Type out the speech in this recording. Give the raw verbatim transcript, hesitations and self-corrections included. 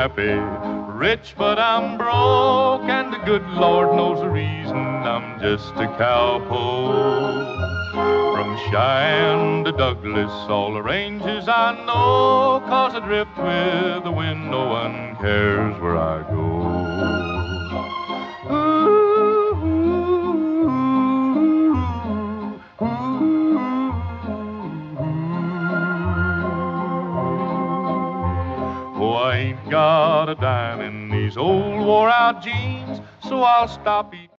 happy. Rich, but I'm broke, and the good Lord knows the reason. I'm just a cowpoke. From Cheyenne to Douglas, all the ranges I know, 'cause I drift with the wind, no one cares where I go. Oh, I ain't got a dime in these old wore-out jeans, so I'll stop